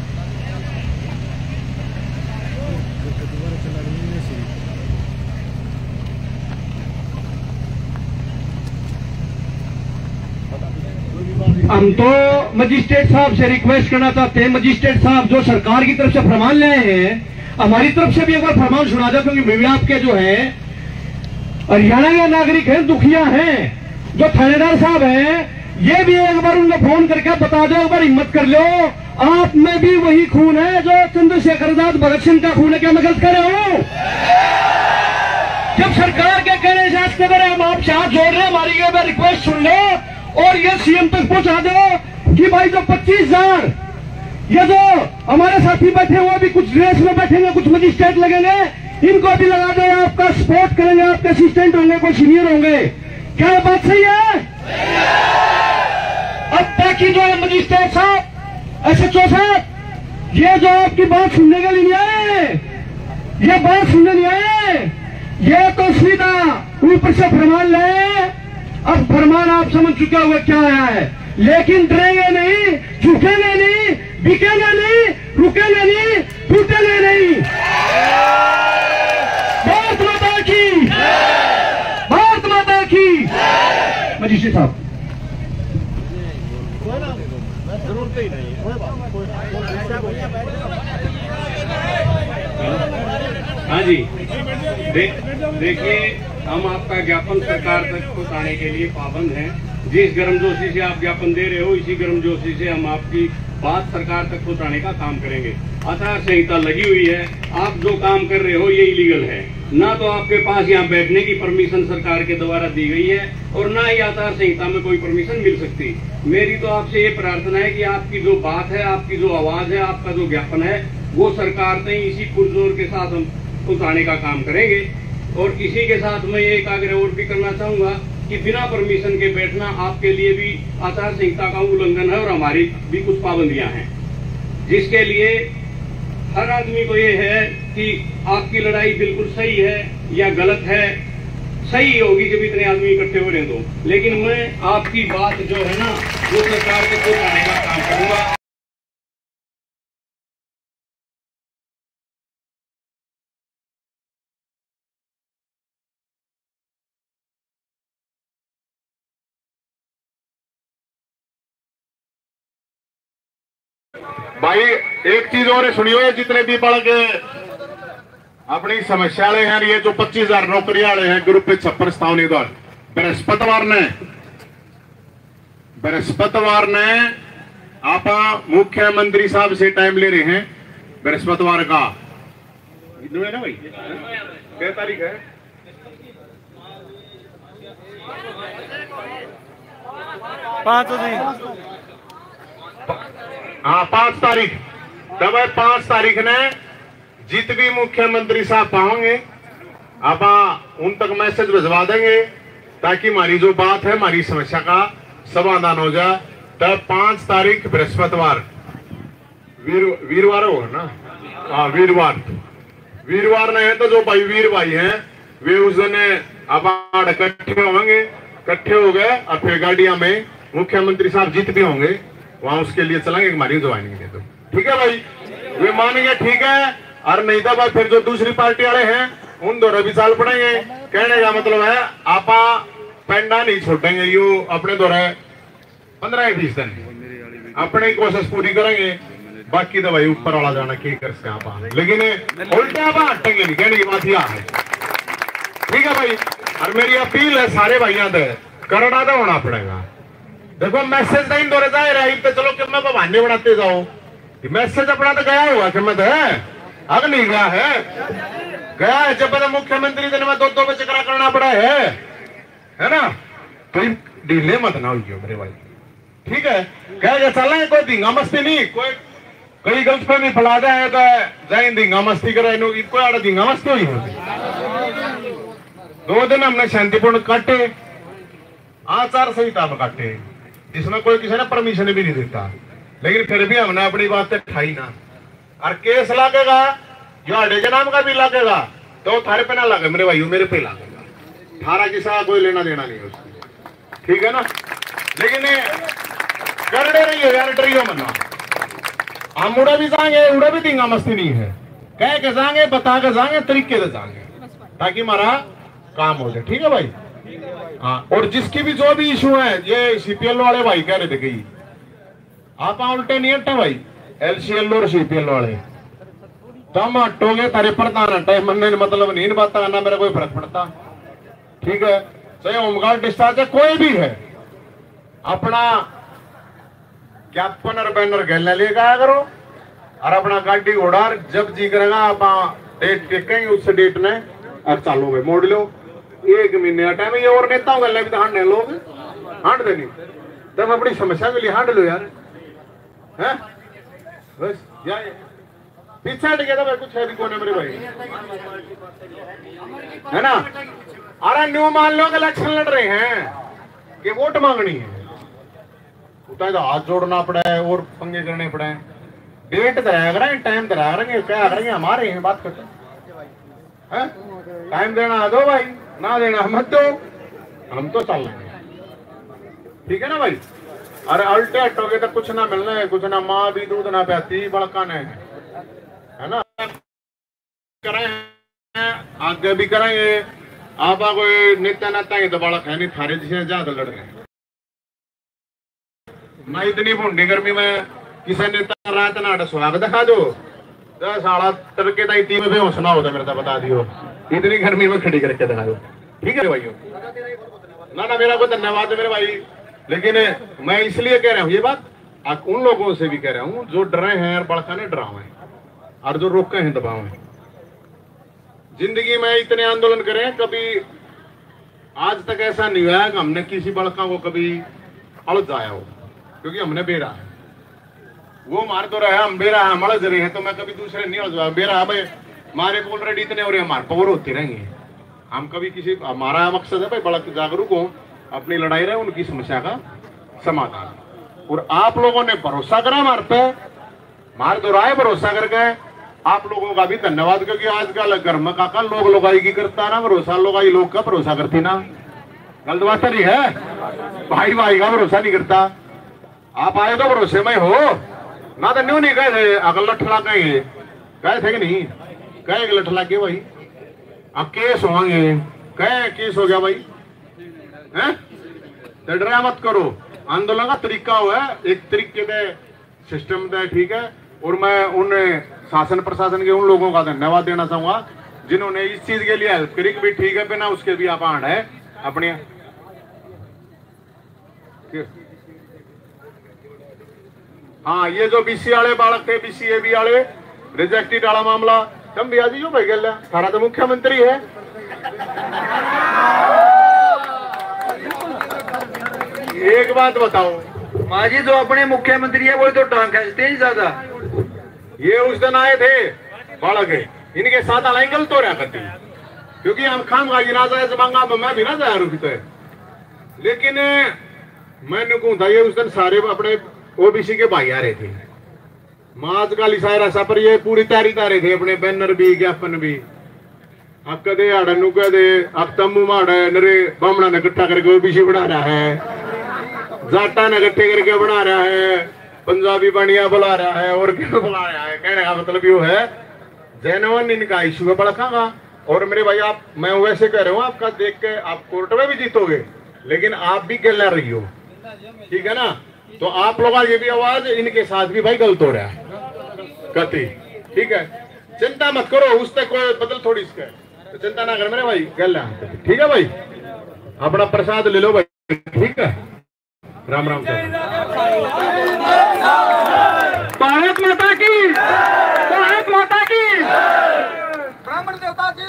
हम तो मजिस्ट्रेट साहब से रिक्वेस्ट करना चाहते हैं, मजिस्ट्रेट साहब जो सरकार की तरफ से फरमान लाए हैं, हमारी तरफ से भी एक बार फरमान सुना दो, क्योंकि मीडिया आपके जो है हरियाणा के नागरिक हैं, दुखिया हैं, जो थानेदार साहब हैं, ये भी एक बार उनको फोन करके बता दो, एक बार हिम्मत कर लो, आप में भी वही खून है जो चंद्रशेखर आजाद भगत सिंह का खून है, क्या मैं गलत कर रहा हूं? जब सरकार के कहने से आज के हम आपसे हाथ जोड़ रहे हैं, हमारी ये बार रिक्वेस्ट सुन लो और ये सीएम तक पहुंचा दो कि भाई जो पच्चीस हजार ये जो हमारे साथी बैठे वो भी कुछ रेस में बैठेंगे, कुछ मजिस्ट्रेट लगेंगे, इनको भी लगा दो, आपका सपोर्ट करेंगे, आपके असिस्टेंट होंगे, कोई सीनियर होंगे। क्या ये बात सही है? अब ताकि जो है मजिस्ट्रेट साहब, एसएचओ साहब, ये जो आपकी बात सुनने के लिए नहीं आए, ये बात सुनने नहीं आए, ये तो सीधा ऊपर से फरमान ले। अब फरमान आप समझ चुके हुए क्या आया है, लेकिन डरेंगे नहीं, झुकेंगे नहीं, बिकेंगे नहीं, रुकेंगे नहीं, टूटेंगे नहीं। भारत माता की, भारत माता की। मजिस्ट्रेट साहब, जरूरत ही नहीं हाँ जी, दे, देखिए हम आपका ज्ञापन सरकार तक पहुंचाने के लिए पाबंद हैं। जिस गर्मजोशी से आप ज्ञापन दे रहे हो, इसी गर्मजोशी से हम आपकी बात सरकार तक पहुंचाने का काम करेंगे। आचार संहिता लगी हुई है, आप जो काम कर रहे हो ये इलीगल है। ना तो आपके पास यहाँ बैठने की परमिशन सरकार के द्वारा दी गई है और ना ही आचार संहिता में कोई परमिशन मिल सकती। मेरी तो आपसे ये प्रार्थना है कि आपकी जो बात है, आपकी जो आवाज है, आपका जो ज्ञापन है, वो सरकार तक इसी पुरजोर के साथ हम पहुंचाने का काम करेंगे। और इसी के साथ मैं एक आग्रह और भी करना चाहूंगा कि बिना परमिशन के बैठना आपके लिए भी आचार संहिता का उल्लंघन है और हमारी भी कुछ पाबंदियां हैं, जिसके लिए हर आदमी को ये है कि आपकी लड़ाई बिल्कुल सही है या गलत है, सही होगी जब इतने आदमी इकट्ठे हो रहे हैं तो। लेकिन मैं आपकी बात जो है ना वो सरकार को पहुंचाने का काम करूंगा। भाई एक चीज और सुनियो, जितने भी पढ़ के अपनी समस्या वाले हैं, ये जो पच्चीस हजार नौकरी वाले हैं ग्रुप पे छप्पर स्थानीय द्वार बृहस्पतिवार ने बृहस्पतिवार ने आप मुख्यमंत्री साहब से टाइम ले रहे हैं। बृहस्पतिवार का है ना भाई, क्या तारीख है? पांच हाँ पांच तारीख। तब पांच तारीख ने जित भी मुख्यमंत्री साहब पाओगे आप उन तक मैसेज भिजवा देंगे ताकि हमारी जो बात है, हमारी समस्या का समाधान हो जाए। तब पांच तारीख बृहस्पतिवार वीर वीरवार होगा ना? हाँ वीरवार वीरवार ने है तो जो भाई वीर भाई हैं वे उस दिन अब इकट्ठे होंगे। इकट्ठे हो गए और फिर गाड़िया में मुख्यमंत्री साहब जीत भी होंगे, वहां उसके लिए चलेंगे हमारी ज्वाइनिंग दे दो। ठीक है भाई, वे मानेंगे ठीक है। और नहीं तो भाई फिर जो दूसरी पार्टी वाले हैं उन दोनों भी चाल पड़ेंगे। कहने का मतलब है आपा पेंडा नहीं छोड़ेंगे, यो अपने दौरे पंद्रह बीस दिन अपनी कोशिश पूरी करेंगे। बाकी तो भाई ऊपर वाला जाना की कर सकते आप, लेकिन उल्टे आप हटेंगे नहीं, कहने की बात यह है। ठीक है भाई, और मेरी अपील है सारे भाइयों से, करड़ा तो होना पड़ेगा। देखो मैसेज नहीं दौरे जाए रही तो चलो कि मैं बहाने बढ़ाते जाओ, मैसेज अपना तो गया हुआ कि मैं तो है अब नहीं गया है, गया है जब तो मुख्यमंत्री दिन में दो दो बजे चक्रा करना पड़ा है है ना? तो ढीले मत ना हो मेरे भाई। ठीक है, कह चल कोई धींगा मस्ती नहीं, कोई कई गलत फहमी फैला दे है तो जाए धींगा मस्ती करे, कोई आड़ा धींगा मस्ती हुई है। दो दिन हमने शांतिपूर्ण काटे, आचार संहिता में काटे, जिसमें कोई किसी ने परमिशन भी नहीं देता, लेकिन फिर भी हमने अपनी बात ठाई ना। और केस लगेगा जो अड्डे के नाम का भी लगेगा तो थारे पे ना लगे मेरे भाइयों, मेरे पे लगेगा। थारा किसा कोई लेना देना नहीं उसको, ठीक है ना? लेकिन कर दे रही है यार, डरियो मना। हम उड़ा भी जाएंगे, उड़ा भी देंगे, मस्ती नहीं है, कह के जाएंगे, बता के जाएंगे, तरीके से जाएंगे ताकि हमारा काम हो जाए। ठीक है भाई? हाँ, और जिसकी भी जो भी इशू है, ये सीपीएल वाले भाई कह रहे थे कि आप उल्टे नहीं हटे भाई, एलसीएल और सीपीएल वाले तुम हटोगे तारे प्रधान हटे, मनने मतलब नहीं बात करना मेरा कोई फर्क पड़ता। ठीक है, चाहे होमगार्ड डिस्चार्ज है कोई भी है, अपना ज्ञापन और बैनर गैल लेगा करो और अपना गाड़ी घोड़ा जब जी करेगा आप डेट टेकेंगे उस डेट ने और चालू गए मोड़ लो। एक महीने का टाइम ये और नेताओं का भी तो हांड लोग हांड देनी, तब अपनी समस्या के लिए हांड लो यार, है बस या पीछे हट गया था भाई, कुछ है भी कौन है मेरे भाई, है ना? अरे न्यू मान लो कि इलेक्शन लड़ रहे हैं कि वोट मांगनी है, उतना तो हाथ जोड़ना पड़ा है और पंगे करने पड़े हैं। डेट दराया करें, टाइम दराया करेंगे, क्या करेंगे, हमारे हैं बात करते हैं। टाइम देना दो भाई, ना देना मत दो, हम तो चल रहे हैं। ठीक है ना भाई? अरे अल्टे हटोगे तो कुछ ना मिलना है, कुछ ना माँ भी दूध ना प्याती बड़का ने, है ना? करें आगे भी करेंगे, आप कोई नेता नाता है तो बालक है नहीं, थारे जिसे ज्यादा लड़ रहे हैं ना। इतनी भूडी गर्मी में किसी नेता रात ना स्वागत दिखा दो, दस साढ़ा तड़के तक तीन में हौसला होता मेरे तो बता दियो, इतनी गर्मी में खड़ी करके दिखा दो। ठीक है भाइयों? ना ना मेरा कोई धन्यवाद है मेरे भाई, लेकिन मैं इसलिए कह रहा हूँ ये बात, आप उन लोगों से भी कह रहा हूँ जो डरे हैं और बड़का ने डरावे हैं और जो रोके हैं दबाव हैं। जिंदगी में इतने आंदोलन करे, कभी आज तक ऐसा नहीं हुआ कि हमने किसी बड़का को कभी अड़ जाया हो, क्योंकि हमने बेरा है, वो मार तो रहा है, हम बेरा हम अड़ रहे हैं, तो मैं कभी दूसरे नहीं अड़ बेरा भाई, हमारे को ऑलरेडी इतने हो रहे हैं, हमारे पावर होते रहेंगे। हम कभी किसी, हमारा मकसद है भाई बड़ा जागरूक हो, अपनी लड़ाई रहे, उनकी समस्या का समाधान। और आप लोगों ने भरोसा करा हमारे पे, मार दो राय भरोसा करके, आप लोगों का भी धन्यवाद, क्योंकि आजकल घर में काका लोग लोगाई की करता ना भरोसा, लोगाई लोग का भरोसा करती ना, गलत बात नहीं है। भाई भाई का भरोसा नहीं करता। आप आए तो भरोसे में हो ना, तो न्यू नहीं कहे अगल लठला कहेंगे, कहे थे कि नहीं, कहे लठला के भाई अब केस होंगे, कहे केस हो गया भाई है, तो डरा मत करो। आंदोलन का तरीका हुआ है, एक तरीके से सिस्टम है, ठीक है। और मैं उन शासन प्रशासन के उन लोगों का धन्यवाद देना चाहूंगा जिन्होंने इस चीज के लिए हेल्प करी, भी ठीक है बिना उसके भी आप आंड है अपने। हाँ, ये जो बीसी वाले बालक थे, बीसी ए बी वाले रिजेक्टेड वाला मामला, तुम भी आज जो भाई गल सारा तो मुख्यमंत्री है। एक बात बताओ माँ जी, जो अपने मुख्यमंत्री है वो तो टांग खींचते ही ज्यादा। ये उस दिन आए थे बालक, इनके साथ अलाई गलत हो रहा करती, क्योंकि हम खाम खा ना जाए जमांगा मैं भी ना जाया रुकी तो है। लेकिन मैंने कहूँ था ये उस दिन सारे अपने ओबीसी के भाई आ रहे थे, माज का लिसारा सा पर ये पूरी तैयारी तारे थे, अपने बैनर भी ज्ञापन भी। अब कदे आड़ू कदे अब तम्बू माड़े नरे बामणा ने इकट्ठा करके ओबीसी बना रहा है, जाटा ने इकट्ठे करके बना रहा है, पंजाबी बनिया बुला रहा है, और क्या बुला रहा है। कहने का मतलब ये है जैनवन इनका इशू है बड़का। और मेरे भाई आप, मैं वैसे कह रहा हूँ, आपका देख के आप कोर्ट में भी जीतोगे, लेकिन आप भी गल रही हो, ठीक है ना। तो आप लोग ये भी आवाज, इनके साथ भी भाई गलत हो रहा है कति, ठीक है। चिंता मत करो, उस तक कोई बदल थोड़ी इसका, तो चिंता ना कर मेरे भाई, गल है, ठीक है भाई। अपना प्रसाद ले लो भाई, ठीक है। राम राम सर। भारत माता की, भारत माता की, ब्राह्मण देवता की।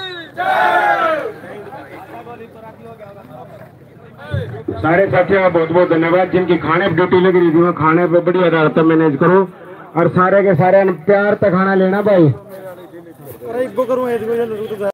सारे साथियों का बहुत बहुत धन्यवाद, जिनकी खाने पर ड्यूटी लगी रही थी, खाने पर बड़ी अदालत मैनेज करो, और सारे के सारे प्यार तक खाना लेना भाई।